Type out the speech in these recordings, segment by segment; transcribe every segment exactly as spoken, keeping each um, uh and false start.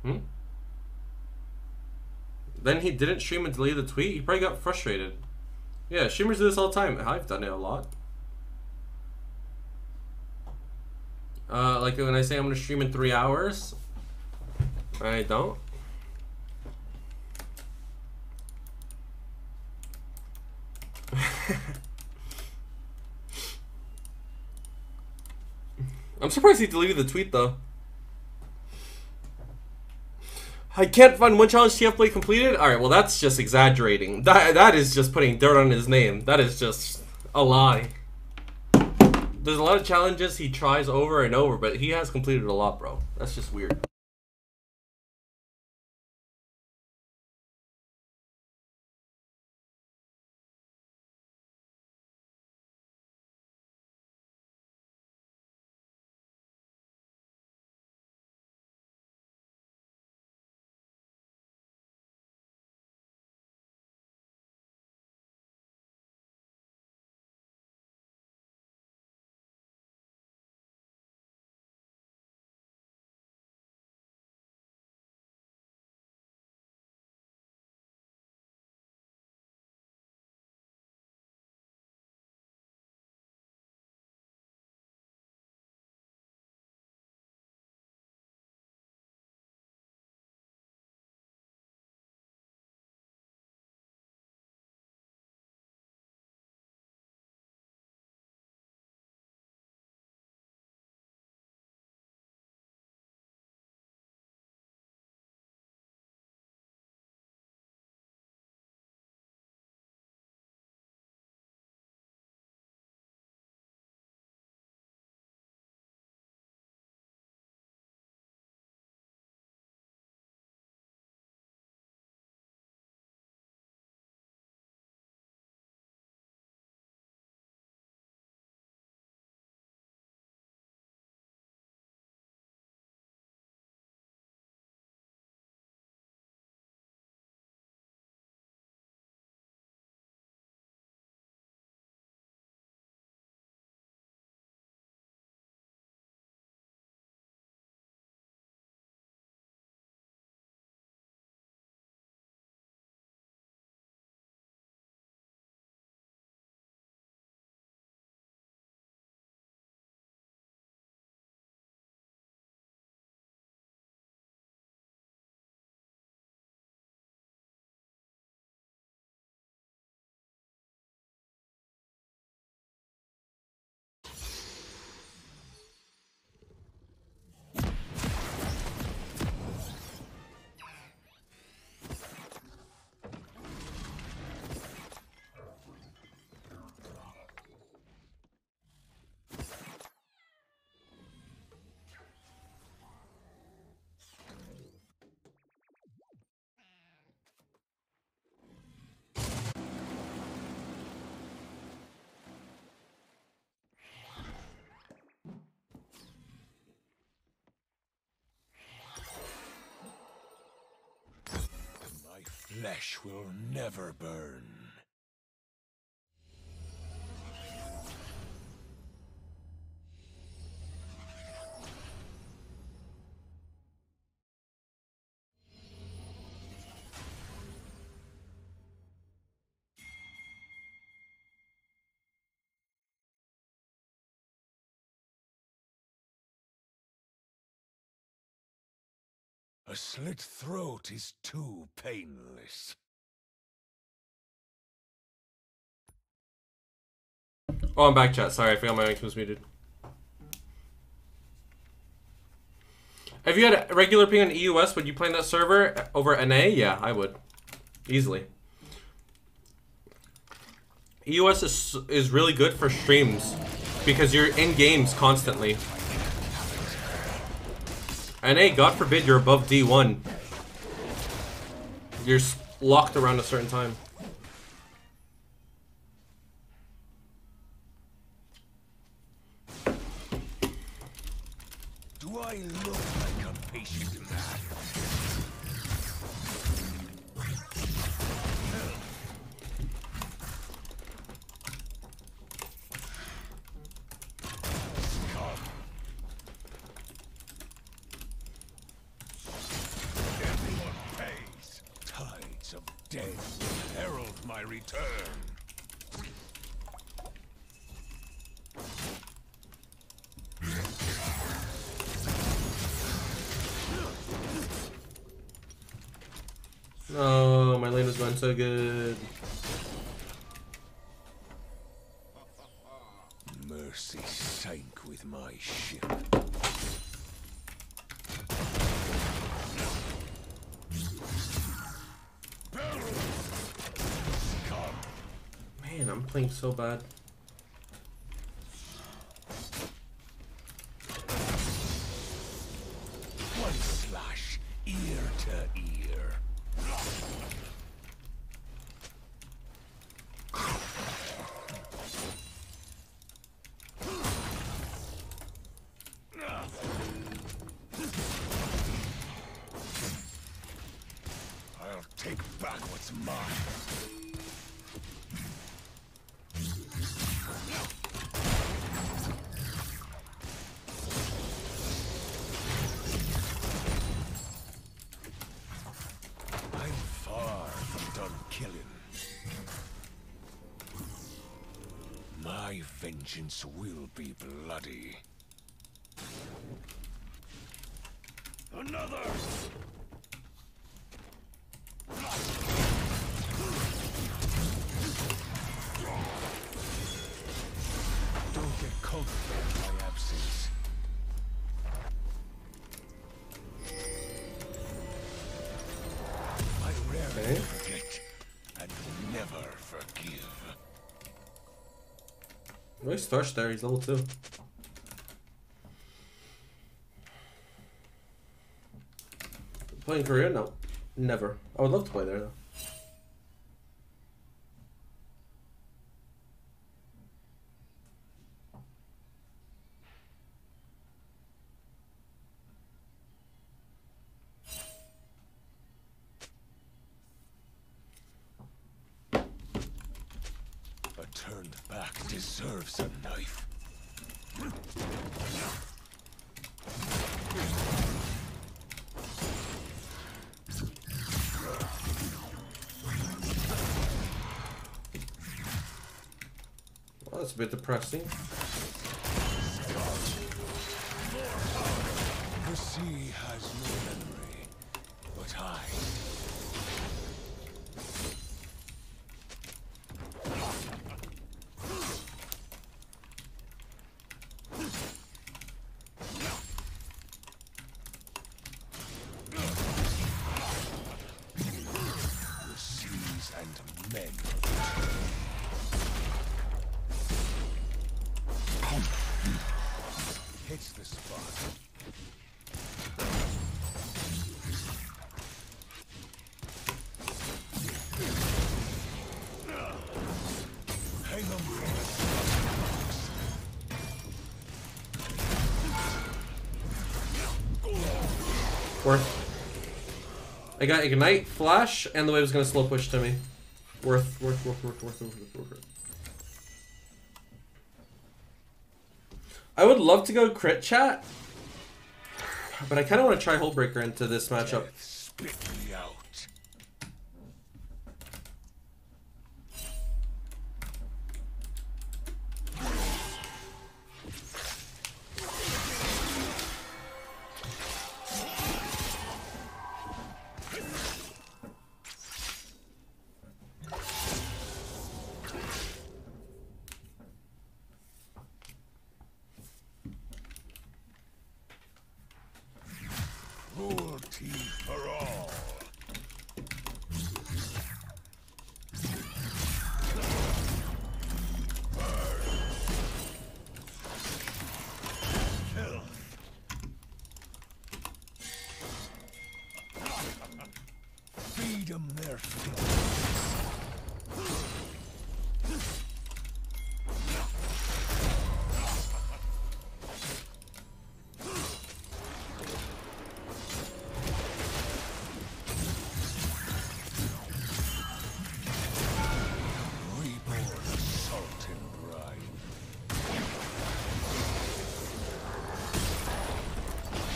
Hmm? Then he didn't stream and delete the tweet? He probably got frustrated. Yeah, streamers do this all the time. I've done it a lot. Uh, like when I say I'm gonna stream in three hours, I don't. I'm surprised he deleted the tweet though. I can't find one challenge T F play completed. All right, well that's just exaggerating. That that is just putting dirt on his name. That is just a lie. There's a lot of challenges he tries over and over, but he has completed a lot, bro. That's just weird. Flesh will never burn. A slit throat is too painless. Oh, I'm back, chat. Sorry, I forgot my mic was muted. If you had a regular ping on E U S, would you play in that server over N A? Yeah, I would. Easily. E U S is, is really good for streams because you're in games constantly. N A, God forbid you're above D one. You're locked around a certain time. Do I look like a patient man? Death will herald my return. Oh, my lane was going so good. Mercy sank with my ship. Man, I'm playing so bad. One slash, ear to ear. I'll take back what's mine. I'm far from done killing. My vengeance will be bloody. Another! Don't get comfortable in my absence. I rarely Okay. forget and never forgive. Nice Thrush there, he's level two. Playing Korea? No. Never. I would love to play there though. A turned back deserves a knife. Well, that's a bit depressing. The sea has no memory, but I. The seas and men. Hits the spot. Hang on. Worth. I got Ignite, Flash, and the wave's gonna slow push to me. Worth, worth, worth, worth, worth, worth, worth, worth. I would love to go crit chat, but I kind of want to try Hullbreaker into this matchup. Death spit me out. Cruelty for all. Kill. Feed them their feet. Reborn salt and brine.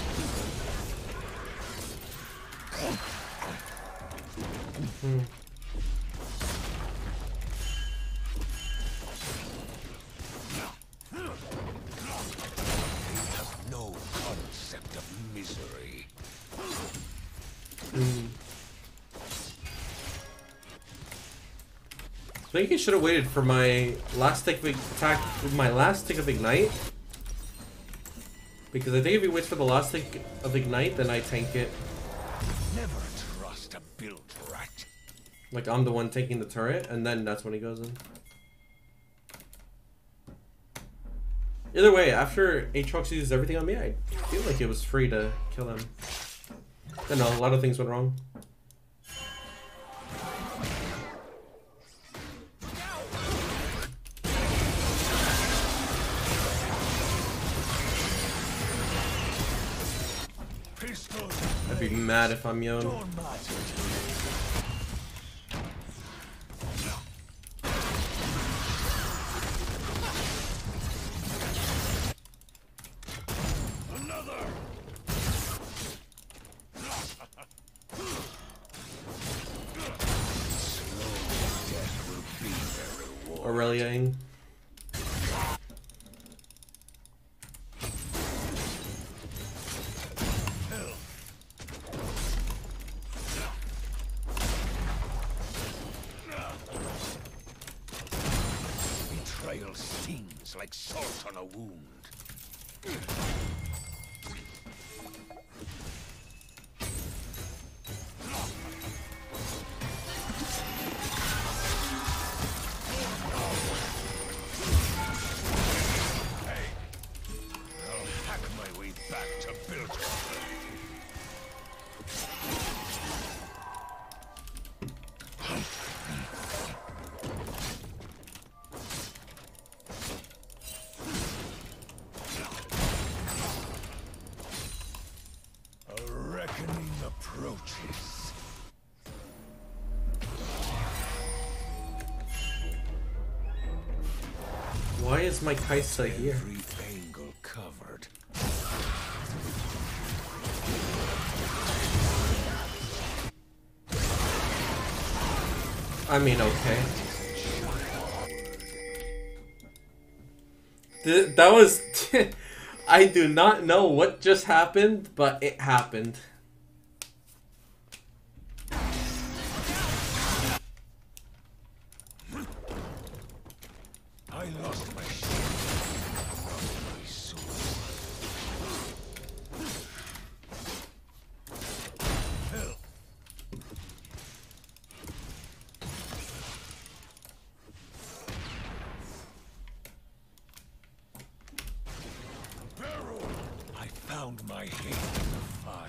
Hmm. Mm. I think he should have waited for my last tick of attack, my last tick of ignite. Because I think if he waits for the last tick of ignite, then I tank it. Never trust a built rat. Like I'm the one taking the turret, and then that's when he goes in. Either way, after Aatrox uses everything on me, I feel like it was free to kill him. I know, a lot of things went wrong. I'd be mad if I'm Yone. Aurelia-ing. Betrayal stings like salt on a wound. Why is my Kaisa here? Every angle covered. I mean, okay. Th that was... I do not know what just happened, but it happened. I lost my shield, my soul. Barrel! I found my hate in the fire.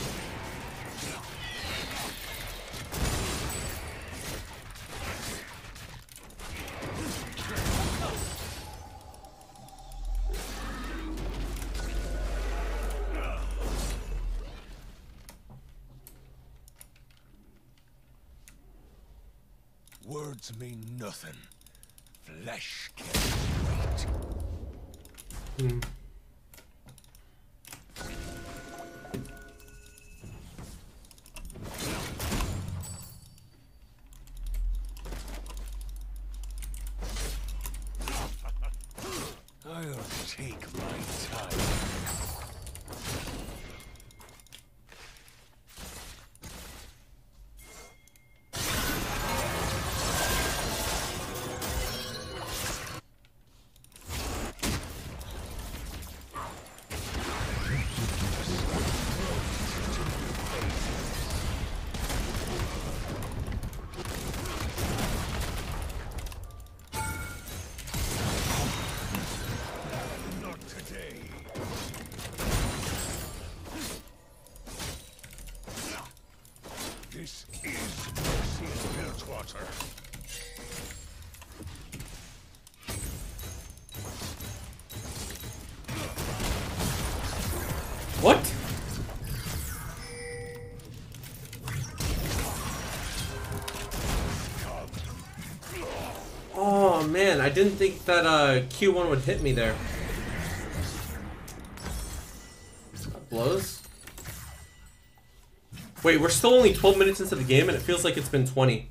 Words mean nothing. Flesh can't wait. Hmm. I'll take my time. This is Mercy's Bilgewater. What? Oh man, I didn't think that uh, Q one would hit me there. That blows. Wait, we're still only twelve minutes into the game and it feels like it's been twenty.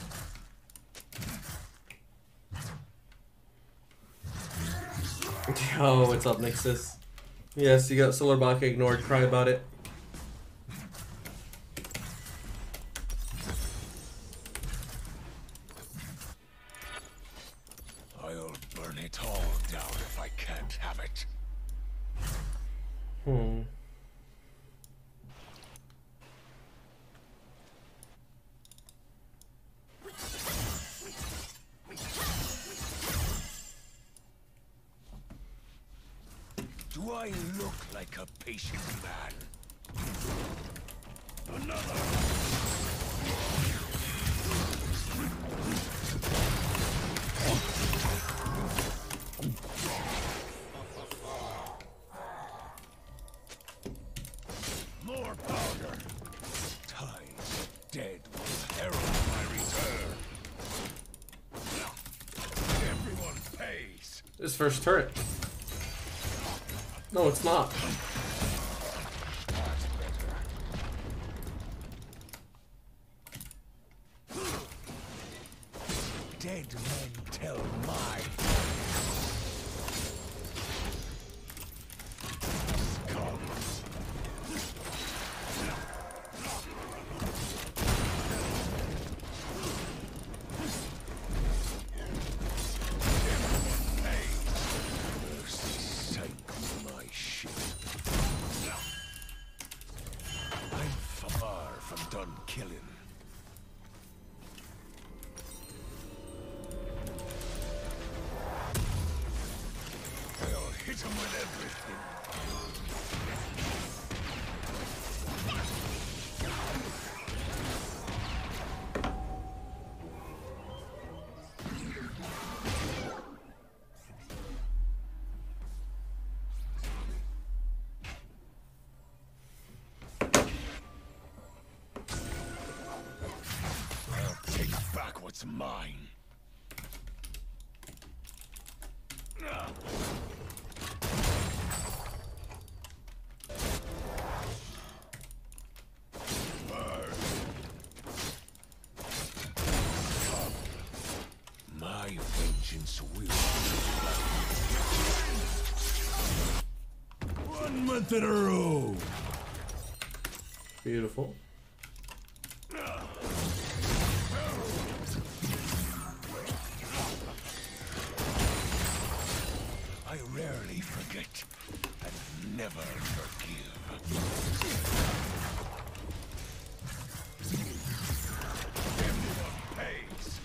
Oh, what's up, Nixus? Yes, you got Solar Baka ignored. Cry about it. I look like a patient man? Another! More powder! Tide's dead will herald my return. Everyone pays! This first turret. No, it's not. Dead men tell my hit him with everything. I'll take back what's mine. My vengeance will. One month in a row. Beautiful. I rarely forget and never forgive. Everyone pays.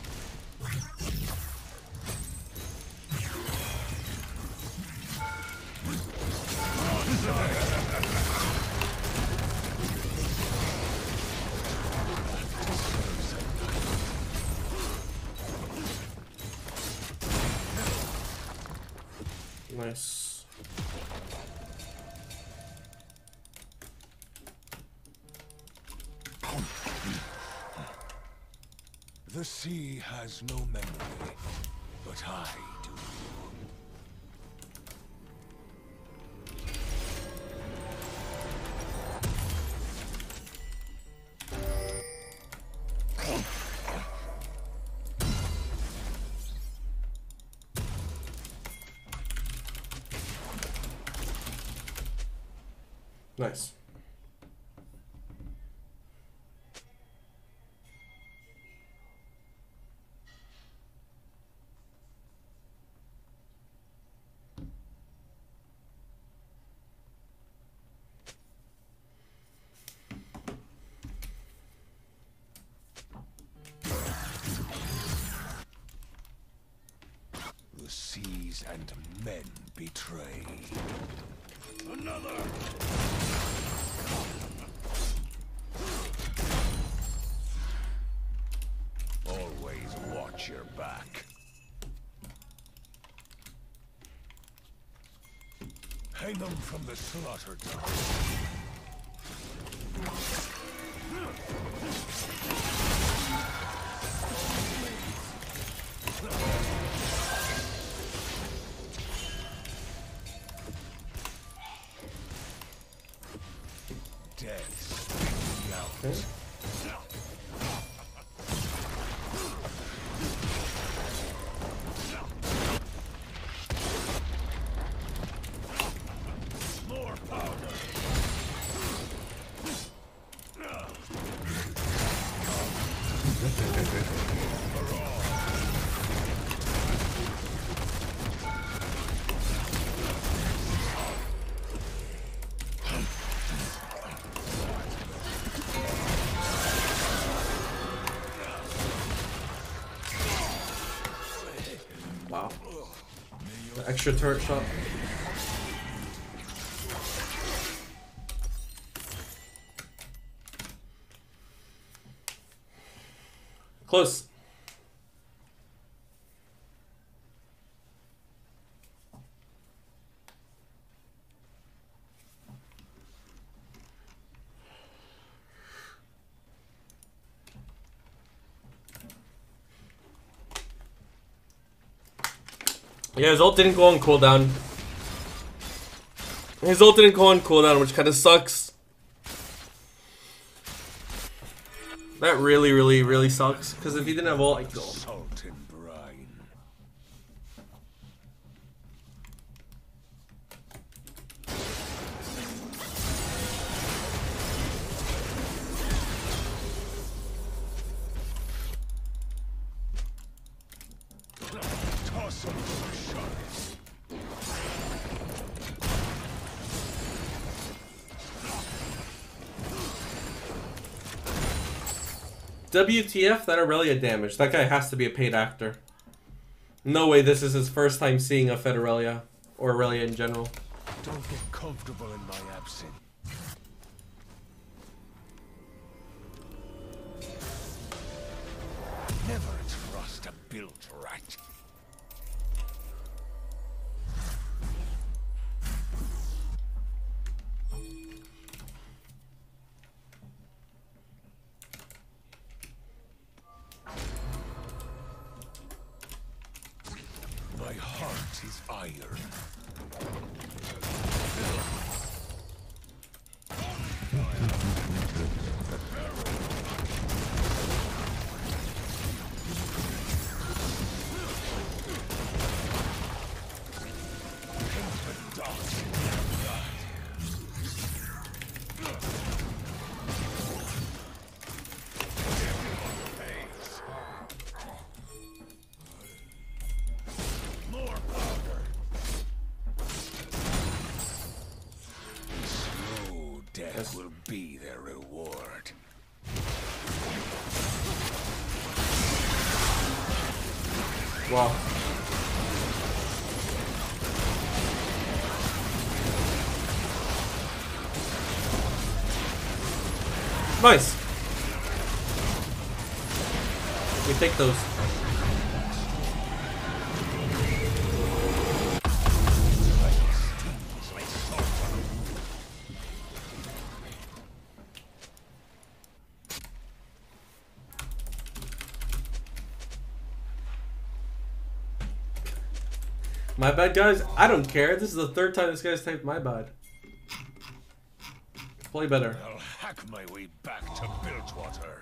Nice. The sea has no memory, but I do. Nice. The seas and men betray. Another! Always watch your back. Hang them from the slaughter tower. Death speaking out. Okay. More powder. Wow. The extra turret shot. Close. Yeah, his ult didn't go on cooldown. His ult didn't go on cooldown, which kind of sucks. That really, really, really sucks. Because if he didn't have ult, I'd go. Salt and brine. Toss him to the sharks. W T F? That Aurelia damage. That guy has to be a paid actor. No way this is his first time seeing a Fed Aurelia. Or Aurelia in general. Don't get comfortable in my absence. Never trust a built rat. My heart is iron. Death will be their reward. Wow. Nice. We take those. My bad, guys. I don't care. This is the third time this guy's typed my bad. Play better. I'll hack my way back to Bilgewater.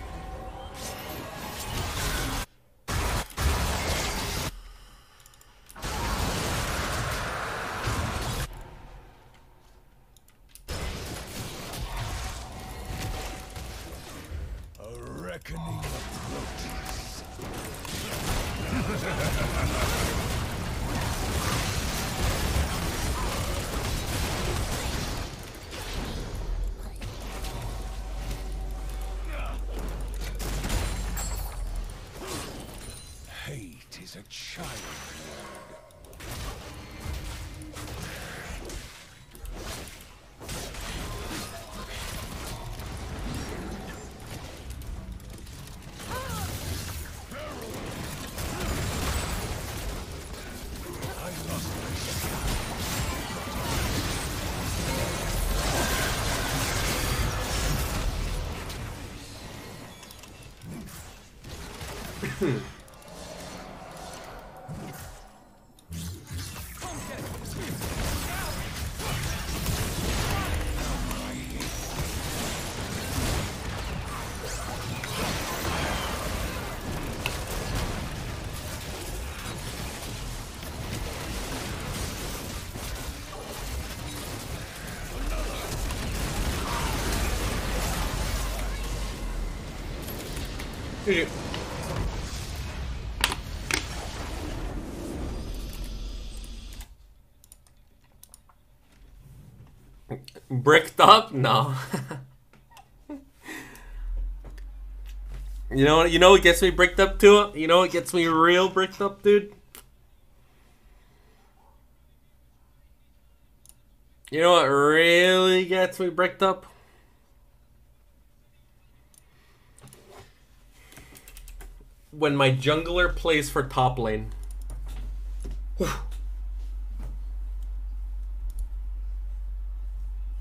A reckoning approaches. Hate is a child word. I lost my Bricked up? No. You know, you know what gets me bricked up too? You know what gets me real bricked up, dude? You know what really gets me bricked up? when my jungler plays for top lane. Whew.